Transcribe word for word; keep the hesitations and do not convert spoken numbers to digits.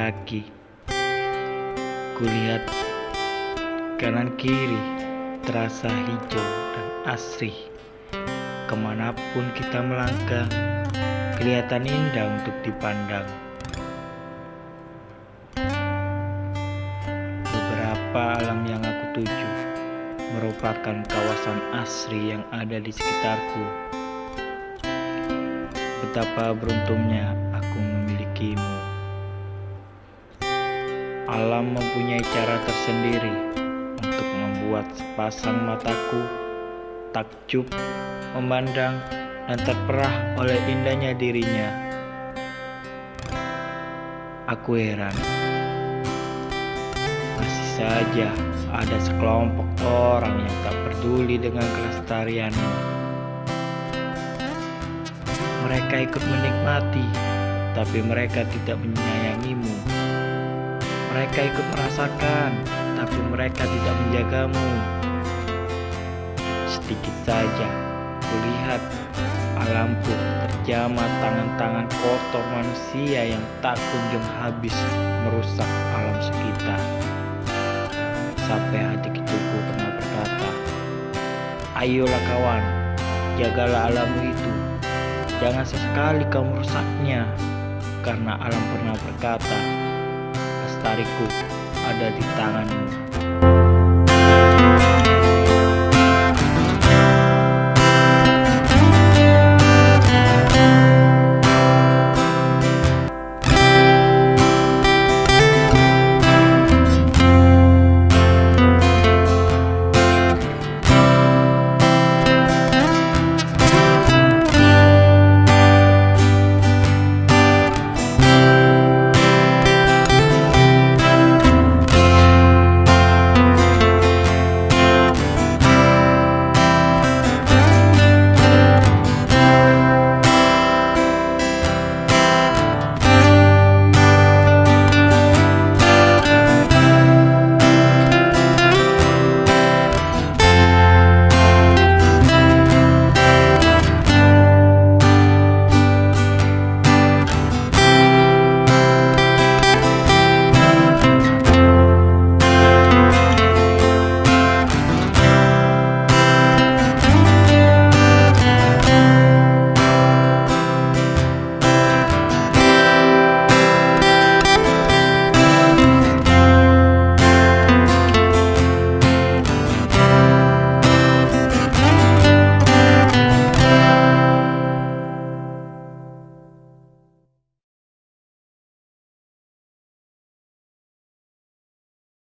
kaki. Kulihat kanan kiri terasa hijau dan asri. Kemanapun kita melangkah, kelihatan indah untuk dipandang. Beberapa alam yang aku tuju merupakan kawasan asri yang ada di sekitarku. Betapa beruntungnya aku memilikimu. Alam mempunyai cara tersendiri untuk membuat sepasang mataku takjub memandang dan terperah oleh indahnya dirinya. Aku heran, masih saja ada sekelompok orang yang tak peduli dengan kelestarian ini. Mereka ikut menikmati, tapi mereka tidak menyayangimu. Mereka ikut merasakan, tapi mereka tidak menjagamu. Sedikit saja kulihat alamku terjamah tangan-tangan kotor manusia yang tak kunjung habis merusak alam sekitar. Sampai hati kecilku pernah berkata, ayolah kawan, jagalah alammu itu. Jangan sesekali kau merusaknya, karena alam pernah berkata, lestariku ada di tanganmu.